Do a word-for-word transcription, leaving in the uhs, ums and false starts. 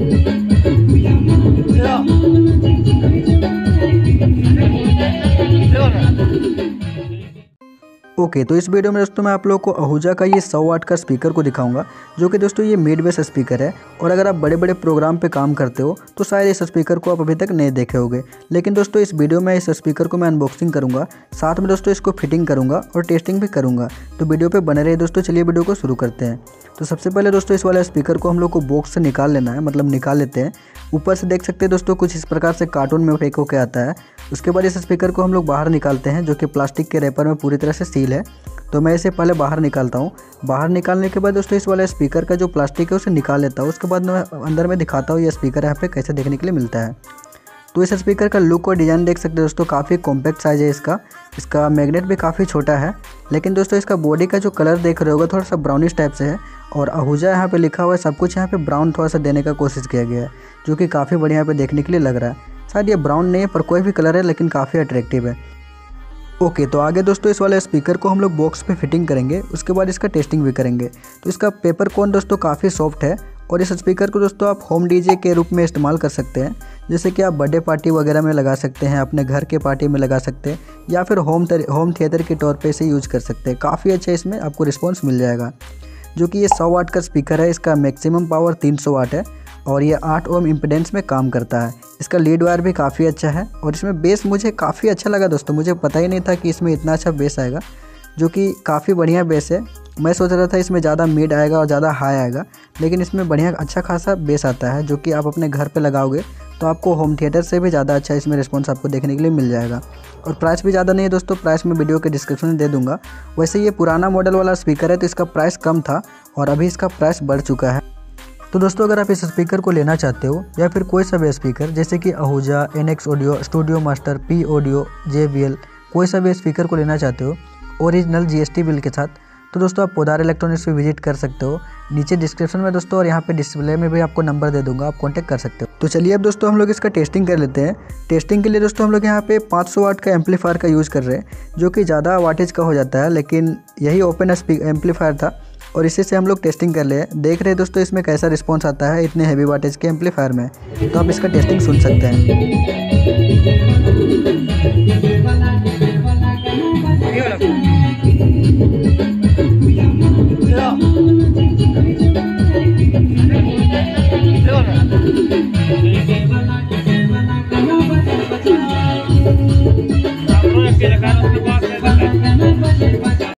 Okay okay, तो इस video में दोस्तों मैं आप लोगों को आहूजा का ये सौ वाट का स्पीकर को दिखाऊंगा, जो कि दोस्तों ये मिड बेस स्पीकर है। और अगर आप बड़े बड़े प्रोग्राम पे काम करते हो तो शायद इस स्पीकर को आप अभी तक नहीं देखे होंगे। लेकिन दोस्तों इस वीडियो में इस स्पीकर को मैं अनबॉक्सिंग करूंगा, साथ में दोस्तों इसको फिटिंग करूंगा और टेस्टिंग भी करूंगा। तो वीडियो पर बने रहे दोस्तों। चलिए वीडियो को शुरू करते हैं। तो सबसे पहले दोस्तों इस वाले स्पीकर को हम लोग को बॉक्स से निकाल लेना है, मतलब निकाल लेते हैं। ऊपर से देख सकते हैं दोस्तों कुछ इस प्रकार से कार्टून में पैक होकर आता है। उसके बाद इस स्पीकर को हम लोग बाहर निकालते हैं, जो कि प्लास्टिक के रैपर में पूरी तरह से सील है। तो मैं इसे पहले बाहर निकालता हूँ। बाहर निकालने के बाद दोस्तों इस वाले स्पीकर का जो प्लास्टिक है उसे निकाल लेता हूँ। उसके बाद मैं अंदर में दिखाता हूँ ये स्पीकर यहाँ पे कैसे देखने के लिए मिलता है। तो इस स्पीकर का लुक और डिज़ाइन देख सकते हैं दोस्तों, काफ़ी कॉम्पैक्ट साइज़ है इसका। इसका मैग्नेट भी काफ़ी छोटा है। लेकिन दोस्तों इसका बॉडी का जो कलर देख रहे होगा थोड़ा सा ब्राउनिश टाइप से है। और आहूजा यहाँ पे लिखा हुआ है, सब कुछ यहाँ पे ब्राउन थोड़ा सा देने का कोशिश किया गया है, जो कि काफ़ी बढ़िया यहाँ पे देखने के लिए लग रहा है। शायद ये ब्राउन नहीं है पर कोई भी कलर है, लेकिन काफ़ी अट्रैक्टिव है। ओके okay, तो आगे दोस्तों इस वाले स्पीकर को हम लोग बॉक्स पे फिटिंग करेंगे। उसके बाद इसका टेस्टिंग भी करेंगे। तो इसका पेपर कोन दोस्तों काफ़ी सॉफ्ट है। और इस स्पीकर को दोस्तों आप होम डीजे के रूप में इस्तेमाल कर सकते हैं, जैसे कि आप बर्थडे पार्टी वगैरह में लगा सकते हैं, अपने घर के पार्टी में लगा सकते हैं, या फिर होम होम थिएटर के तौर पर इसे यूज कर सकते हैं। काफ़ी अच्छा इसमें आपको रिस्पॉन्स मिल जाएगा। जो कि ये सौ वाट का स्पीकर है, इसका मैक्सिमम पावर तीन सौ वाट है और ये आठ ओम इम्पीडेंस में काम करता है। इसका लीड वायर भी काफ़ी अच्छा है और इसमें बेस मुझे काफ़ी अच्छा लगा दोस्तों। मुझे पता ही नहीं था कि इसमें इतना अच्छा बेस आएगा, जो कि काफ़ी बढ़िया बेस है। मैं सोच रहा था इसमें ज़्यादा मिड आएगा और ज़्यादा हाई आएगा, लेकिन इसमें बढ़िया अच्छा खासा बेस आता है, जो कि आप अपने घर पे लगाओगे तो आपको होम थिएटर से भी ज़्यादा अच्छा इसमें रिस्पॉन्स आपको देखने के लिए मिल जाएगा। और प्राइस भी ज़्यादा नहीं है दोस्तों, प्राइस मैं वीडियो के डिस्क्रिप्शन में दे दूँगा। वैसे ये पुराना मॉडल वाला स्पीकर है तो इसका प्राइस कम था और अभी इसका प्राइस बढ़ चुका है। तो दोस्तों अगर आप इस स्पीकर को लेना चाहते हो, या फिर कोई सा भी स्पीकर जैसे कि Ahuja, NX audio, studio master, P audio, JBL, कोई सा भी स्पीकर को लेना चाहते हो ओरिजिनल जीएसटी बिल के साथ, तो दोस्तों आप पोदार इलेक्ट्रॉनिक्स पे विजिट कर सकते हो। नीचे डिस्क्रिप्शन में दोस्तों और यहाँ पे डिस्प्ले में भी आपको नंबर दे दूंगा, आप कांटेक्ट कर सकते हो। तो चलिए अब दोस्तों हम लोग इसका टेस्टिंग कर लेते हैं। टेस्टिंग के लिए दोस्तों हम लोग यहाँ पे पाँच सौ वाट का एम्पलीफायर का यूज़ कर रहे हैं, जो कि ज़्यादा वाटेज का हो जाता है, लेकिन यही ओपन एम्पलीफायर था और इसी से हम लोग टेस्टिंग कर ले देख रहे हैं दोस्तों इसमें कैसा रिस्पॉन्स आता है इतने हैवी वाटेज के एम्पलीफायर में। तो आप इसका टेस्टिंग सुन सकते हैं। ये वाला